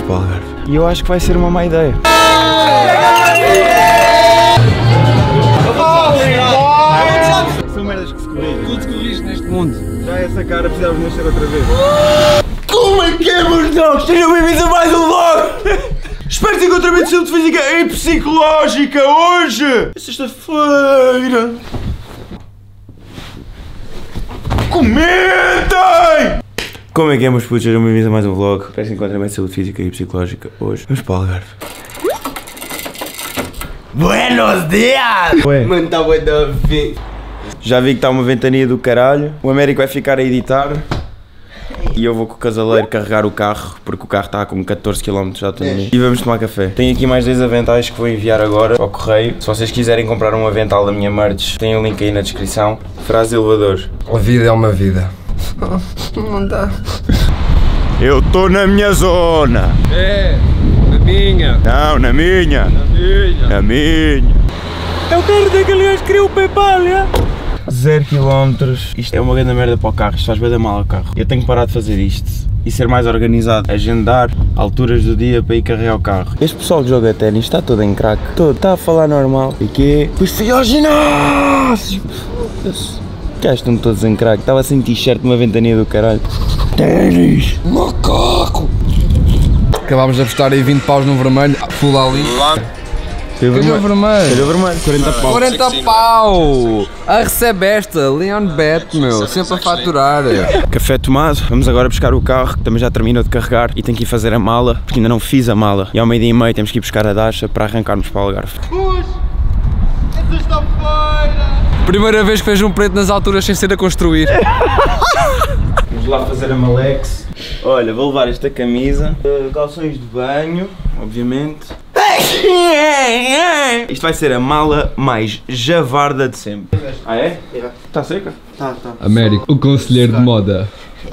para o Algarve. E eu acho que vai ser uma má ideia. São merdas que se corrigem. Tudo que viste neste mundo. Já essa cara precisávamos nascer outra vez. Como é que é, meus dogs? Sejam bem-vindos a mais um vlog! Espero que tenham outra vez de saúde física e psicológica hoje! É sexta-feira! Comentem! Como é que é, meus putos? Sejam bem-vindos a mais um vlog. Espero que encontrem bem saúde física e psicológica hoje. Vamos para o Algarve. Buenos dias! Mano, tá bué da ver. Já vi que está uma ventania do caralho. O Américo vai ficar a editar. E eu vou com o casaleiro carregar o carro, porque o carro está com 14 km de autonomia. E vamos tomar café. Tenho aqui mais 10 aventais que vou enviar agora ao correio. Se vocês quiserem comprar um avental da minha merch, tem o link aí na descrição. Frase elevador. A vida é uma vida. Não dá. Eu estou na minha zona. É, na minha. Não, na minha. Na minha. Na minha. Eu quero daquele gajo que criou o PayPal, é? 0 km. Isto é uma grande merda para o carro, isto faz bem da mal ao carro. Eu tenho que parar de fazer isto e ser mais organizado. Agendar alturas do dia para ir carregar o carro. Este pessoal que joga ténis está todo em craque. Todo, está a falar normal. E que depois fui ao ginásio. Foda-se. Cá estão todos em craque. Estava sem t-shirt numa ventania do caralho. Ténis. Macaco. Acabámos de apostar aí 20 paus no vermelho. Full ali. Calhou vermelho. Calhou vermelho. 40 pau. 40 pau! A recebe esta, Leon Bet, meu, sempre a faturar. Café tomado, vamos agora buscar o carro, que também já terminou de carregar e tenho que ir fazer a mala, porque ainda não fiz a mala. E ao meio-dia e meio temos que ir buscar a Dasha para arrancarmos para o Algarve. É sexta-feira! Primeira vez que vejo um preto nas alturas sem ser a construir. Vamos lá fazer a Malex. Olha, vou levar esta camisa, calções de banho, obviamente. Isto vai ser a mala mais javarda de sempre. Ah é? Está seca? Tá. Américo, o conselheiro de moda.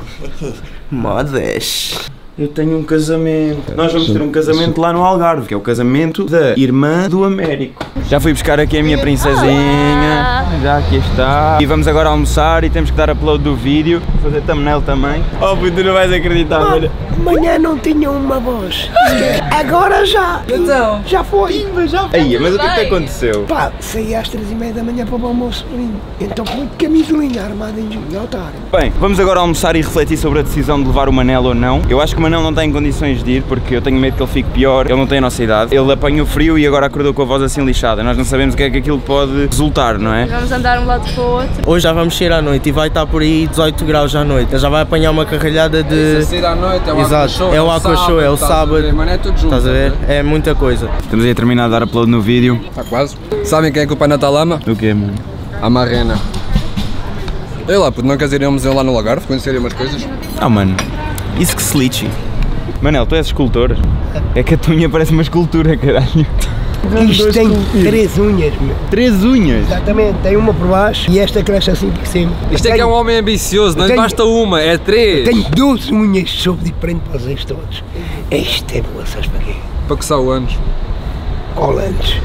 Modas. Eu tenho um casamento. Nós vamos ter um casamento lá no Algarve, que é o casamento da irmã do Américo. Já fui buscar aqui a minha princesinha. Já aqui está. E vamos agora almoçar e temos que dar upload do vídeo. Fazer thumbnail também. Oh, tu não vais acreditar, velho. Amanhã não tinha uma voz. Agora já. Então. Já foi. Aí, mas o que é que aconteceu? Pá, saí às 3h30 da manhã para o almoço. Então fui de camisolinha armada em junho, otário. Bem, vamos agora almoçar e refletir sobre a decisão de levar o Manel ou não. Eu acho que o Manel não está em condições de ir, porque eu tenho medo que ele fique pior. Ele não tem a nossa idade. Ele apanha o frio e agora acordou com a voz assim lixada. Nós não sabemos o que é que aquilo pode resultar, não é? Vamos andar um lado para o outro. Hoje já vamos sair à noite e vai estar por aí 18 graus à noite. Ele já vai apanhar uma carralhada de... Sair à noite, é o Exato, Aquashow, é o Aquashow, é o sábado. Mano, é tudo junto. Estás a ver? É muita coisa. Estamos aí a terminar de dar upload no vídeo. Está quase. Sabem quem é que o pai Natal ama? O quê, mano? A Marrena. Ei lá, puto, não queres ir a um museu lá no Algarve, conhecer umas coisas? Ah, mano, isso que se lixe. Manel, tu és escultor? É que a tua unha parece uma escultura, caralho. Isto tem 3 unhas, meu. 3 unhas? Exatamente, tem uma por baixo e esta cresce assim por cima. Isto é que é um homem ambicioso, não lhe basta uma, é 3. Tenho 12 unhas, sou diferente para vocês todos. Isto é boa, sabes para quê? Para coçar o anos. Colantes.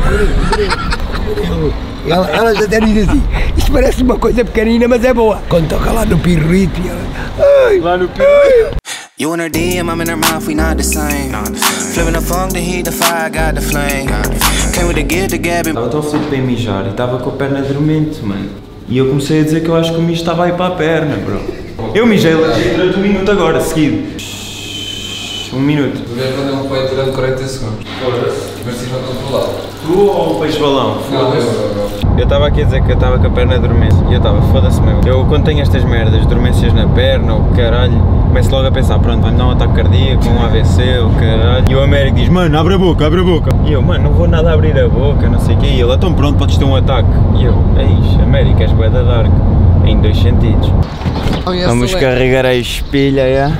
Elas até dizem assim, isto parece uma coisa pequenina, mas é boa. Quando toca lá no pirrito e ela... Ai, Lá no pirrito. You in her DM, I'm in her mouth, we not the same. Flipping the funk, the heat, the fire, got the flame. Came with the gear, the gab. Estava tão feliz para ir mijar e estava com a perna dormente, mano. E eu comecei a dizer que eu acho que o mijo estava aí para a perna, bro. Eu mijei durante 1 minuto agora, seguido. 1 minuto. Tu vês quando ele foi durante 40 segundos. Mas se não controlado. Tu ou o peixe balão? Não, Eu estava aqui a dizer que eu estava com a perna dormente e eu estava, foda-se meu. Eu quando tenho estas merdas, dormências na perna ou caralho, começo logo a pensar, pronto, vai-me dar um ataque cardíaco, um AVC ou caralho. E o Américo diz, mano, abre a boca, abre a boca. E eu, mano, não vou nada abrir a boca, não sei o quê. E ele, então pronto, podes ter um ataque. E eu, eis, Américo, és bué da dark. Em 2 sentidos. Vamos carregar a espelha, já.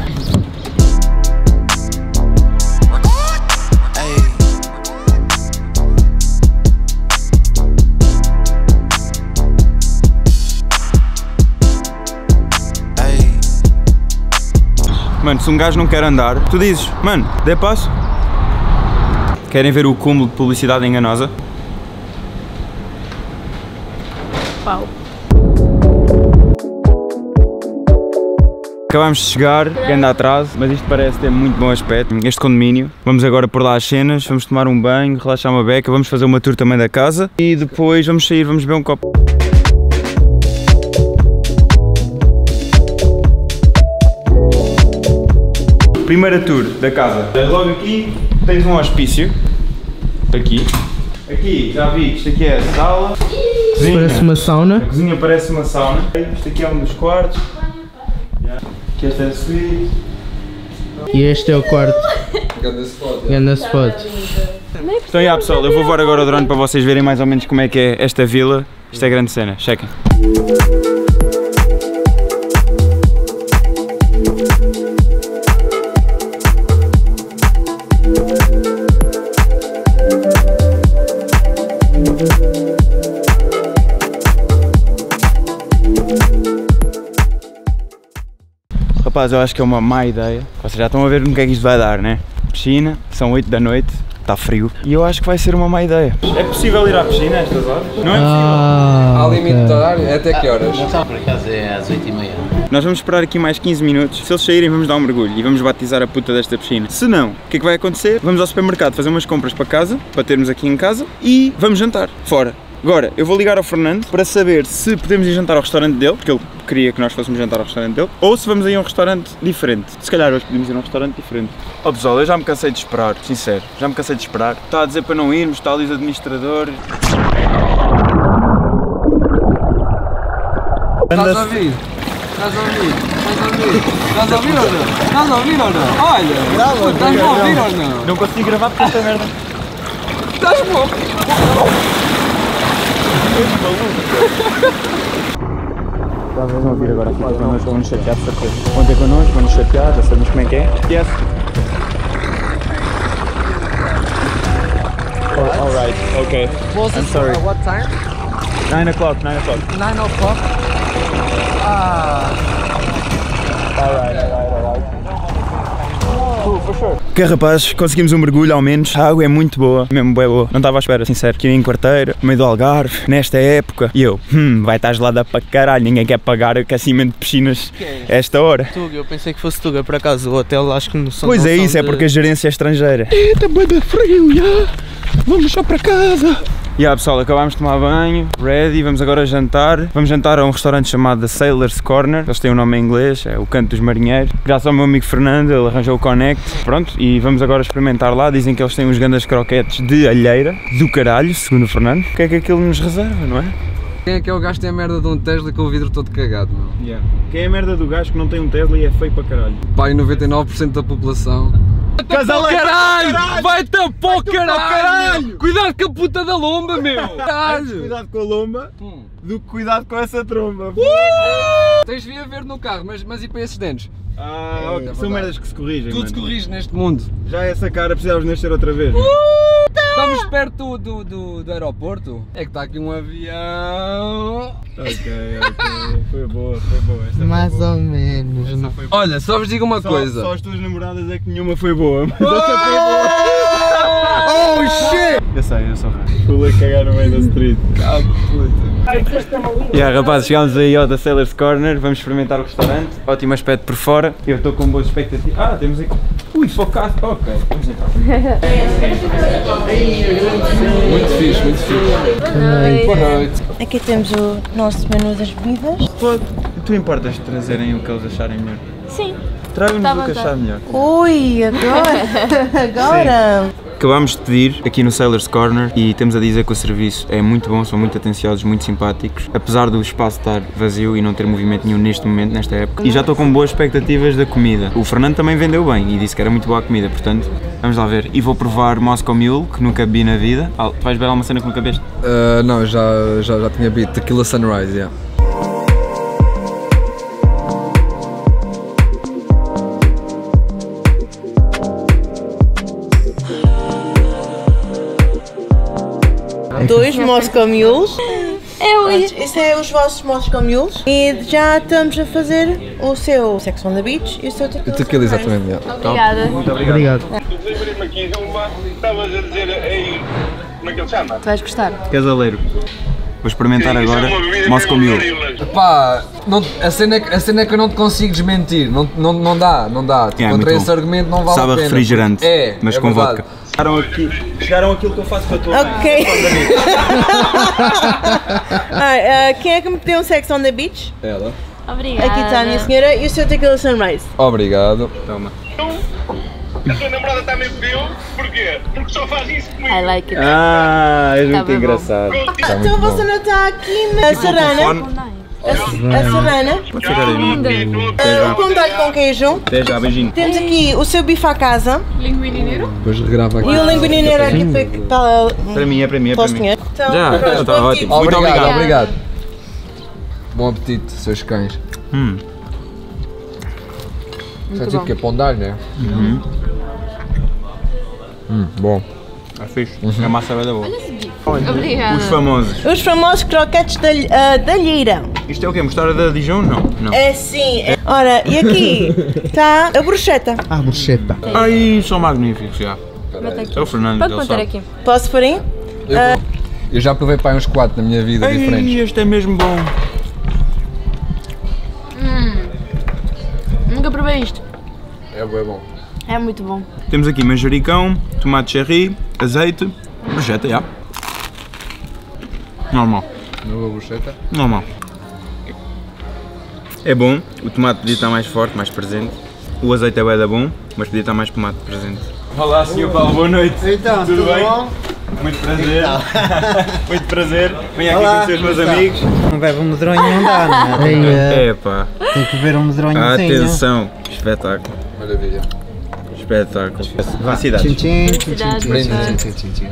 Mano, se um gajo não quer andar, tu dizes, mano, dê passo. Querem ver o cúmulo de publicidade enganosa? Pau. Acabámos de chegar, grande atraso, mas isto parece ter muito bom aspecto, este condomínio. Vamos agora pôr lá as cenas, vamos tomar um banho, relaxar uma beca, vamos fazer uma tour também da casa e depois vamos sair, vamos beber um copo. Primeira tour da casa. Logo aqui tens um hospício, aqui já vi que isto aqui é a sala. Cozinha. Parece uma sauna. A cozinha parece uma sauna. Isto aqui é um dos quartos. Aqui esta é a suíte. E este é o quarto. Ganda spot. Então, pessoal, eu vou voar agora o drone para vocês verem mais ou menos como é que é esta vila. Isto é grande cena, chequem. Rapaz, eu acho que é uma má ideia. Vocês já estão a ver no que é que isto vai dar, né? Piscina, são 8 da noite, está frio. E eu acho que vai ser uma má ideia. É possível ir à piscina a estas horas? Não é possível. Há limite de horário? Até que horas? Por acaso é às 8h30. Nós vamos esperar aqui mais 15 minutos. Se eles saírem, vamos dar um mergulho e vamos batizar a puta desta piscina. Se não, o que é que vai acontecer? Vamos ao supermercado fazer umas compras para casa, para termos aqui em casa, e vamos jantar fora. Agora, eu vou ligar ao Fernando para saber se podemos ir jantar ao restaurante dele, porque ele queria que nós fôssemos jantar ao restaurante dele, ou se vamos ir a um restaurante diferente. Se calhar hoje podemos ir a um restaurante diferente. Ó pessoal, eu já me cansei de esperar, sincero, já me cansei de esperar. Está a dizer para não irmos, está ali os administradores. Estás a ouvir? Estás a ouvir? Estás a ouvir? Estás a ouvir ou não? Estás a ouvir ou não? Olha! Estás a ouvir ou não? Não consegui gravar porque esta merda. Estás bom! Talvez não vir agora aqui connosco, vão nos chatear de certeza. Vão ter connosco, vão nos chatear, já sabemos como é que é. Yes. Oh, alright, okay. I'm sorry. What time? 9 o'clock, 9 o'clock. 9 o'clock? Alright. Ok, rapazes, conseguimos um mergulho ao menos. A água é muito boa, mesmo bem boa. Não estava à espera, sincero. Aqui em Quarteira, no meio do Algarve, nesta época. E eu, vai estar gelada para caralho. Ninguém quer pagar aquecimento de piscinas a esta hora. Tuga, eu pensei que fosse Tuga, por acaso. O hotel acho que não são. Pois é isso, é porque a gerência é estrangeira. Eita, bué de frio, já! Vamos só para casa! Pessoal, acabámos de tomar banho, ready, vamos agora jantar. Vamos jantar a um restaurante chamado The Sailor's Corner. Eles têm um nome em inglês, é o Canto dos Marinheiros. Graças ao meu amigo Fernando, ele arranjou o Connect. Pronto, e vamos agora experimentar lá. Dizem que eles têm uns grandes croquetes de alheira, do caralho, segundo o Fernando. O que é que aquilo nos reserva, não é? Quem é que é o gajo que tem a merda de um Tesla com o vidro todo cagado, meu? Quem é a merda do gajo que não tem um Tesla e é feio para caralho? Pai, 99% da população. Caralho! Vai-te a pô, caralho! Cuidado com a puta da lomba, meu! Caralho! Cuidado com a lomba do que cuidado com essa tromba. Tens de vir a ver no carro, mas e para esses dentes? Ok. São merdas que se corrigem, Tudo se corrige neste mundo. Já essa cara precisavas nascer outra vez. Estamos perto do aeroporto. É que está aqui um avião. Ok. Foi boa. Esta Mais foi boa. ou menos. Não. Olha, só vos digo uma coisa. Só as tuas namoradas é que nenhuma foi boa, mas essa foi boa. Oh shit! Eu sou raro. Fui a cagar no meio da street. Rapazes, chegámos aí ao The Sailor's Corner, vamos experimentar o restaurante. Ótimo aspecto por fora. Eu estou com boas expectativas. Temos aqui. Ui, focado. Ok, vamos entrar. Muito fixe, muito fixe. Boa noite. Aqui temos o nosso menu das bebidas. Tu importas de trazerem o que eles acharem melhor? Sim. Tragam-nos o que achar melhor. Ui, agora! Acabámos de pedir aqui no Sailor's Corner e temos a dizer que o serviço é muito bom, são muito atenciosos, muito simpáticos, apesar do espaço estar vazio e não ter movimento nenhum neste momento, nesta época. E já estou com boas expectativas da comida. O Fernando também vendeu bem e disse que era muito boa a comida, portanto, vamos lá ver. E vou provar Moscow Mule, que nunca bebi na vida. Vais beber alguma cena que nunca bebeste? Não, já tinha bebido Tequila Sunrise, yeah. Dois Moscow Mules. Isso é os vossos Moscow Mules. E já estamos a fazer o seu Sex on the Beach e o seu Tequila. Tequila, exatamente. Yeah. Obrigada. Muito obrigado. Estavas a dizer aí, como é que ele chama? Tu vais gostar? Casaleiro. para experimentar agora Moscow Mule. Pá, a cena é que eu não te consigo desmentir, não dá. É, Contra esse bom. argumento não vale Sabe a pena. refrigerante, mas é com verdade. vodka. Chegaram aquilo que eu faço para a tua mãe. Ok. Quem é que me pediu um Sex on the Beach? Ela. Obrigada. Aqui está a minha senhora e o seu Tequila Sunrise. Obrigado. Toma. A tua namorada também pediu, porquê? Porque só faz isso comigo. I like it. És Tá muito bem engraçado. Então você não está aqui na Serrana? A Serrana? Pode ficar aí. O pão de alho com queijo. Até já, beijinho. Temos aqui o seu bife à casa. Depois regrava aqui. E o linguineiro aqui para Para mim, é para mim, é para para o mim. senhor. Então, Já, está bom ótimo. apetite. Muito obrigado. Obrigado. Bom apetite, seus cães. Isso é tipo que é pão de alho, né? Bom. É fixe. A massa é da boa. Obrigada. Os famosos. Os famosos croquetes da alheira. Isto é o quê? Mostarda da Dijon? Não. Não. É sim. Ora, e aqui está a bruschetta. Ai, são magníficos, já. É o Fernando, Pode ele contar sabe. aqui. Posso pôr aí? Eu já provei para aí uns 4 na minha vida diferentes. Ai, este é mesmo bom. Nunca provei isto. É bom. É muito bom. Temos aqui manjericão, tomate cherry, azeite, bruschetta, já. Normal. Nova bruschetta. Normal. É bom, o tomate podia estar mais forte, mais presente. O azeite é bué da bom, mas podia estar mais tomate presente. Olá, Sr. Paulo, boa noite. Então, tudo bem? bom? Muito prazer. Muito prazer. Venho aqui conhecer os meus amigos. Não bebe um medronho não dá, não é? É pá. Tem que beber um medronhozinho. Atenção, espetáculo. Maravilha. Espetáculo. Felicidades. Tchim, tchim, tchim, tchim, Felicidades. tchim, Brinde. tchim, tchim, tchim.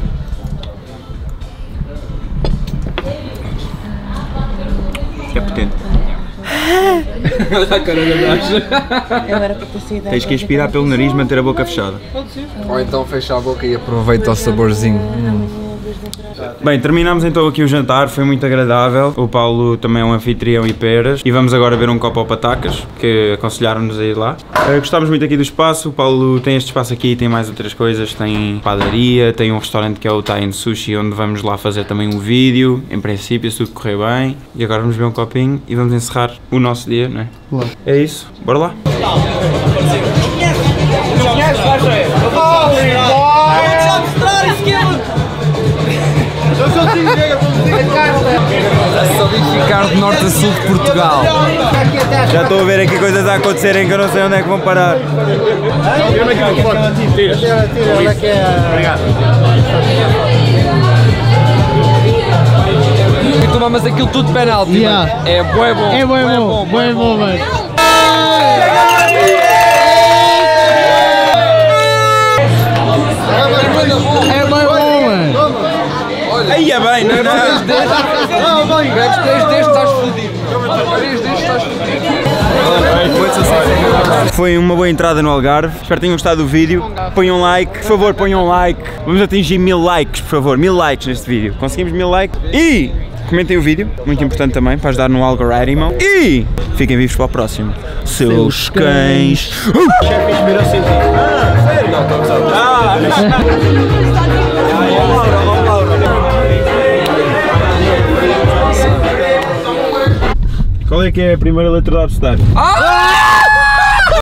É potente. Olha a cara da gaja. Agora para ter saído. Tens que inspirar pelo nariz e manter a boca fechada. Ou então fecha a boca e aproveita o saborzinho. Bem, terminámos então aqui o jantar, foi muito agradável. O Paulo também é um anfitrião e peras. E vamos agora ver um copo ao Patacas, que aconselharam-nos a ir lá. Gostámos muito aqui do espaço. O Paulo tem este espaço aqui e tem mais outras coisas. Tem padaria, tem um restaurante que é o Thai Sushi, onde vamos lá fazer também um vídeo. Em princípio, se tudo correr bem. E agora vamos beber um copinho e vamos encerrar o nosso dia, não é? Claro. É isso, bora lá. Solidificar de norte a sul de Portugal. Já estou a ver aqui coisas a acontecerem que eu não sei onde é que vão parar. E tomamos aquilo tudo de penalti. Yeah. Mano. É bué bom. É bué bom, mano. É bué bom, mano. Aí é bem, não é? Bebes 3 destes, estás fodido. 3 destes, estás fodido. Foi uma boa entrada no Algarve, espero que tenham gostado do vídeo. Ponham um like, por favor, ponham um like. Vamos atingir 1000 likes, por favor, 1000 likes neste vídeo. Conseguimos 1000 likes e comentem o vídeo, muito importante também para ajudar no algoritmo. E fiquem vivos para o próximo. Seus cães. Qual é que é a primeira letra do abecedário?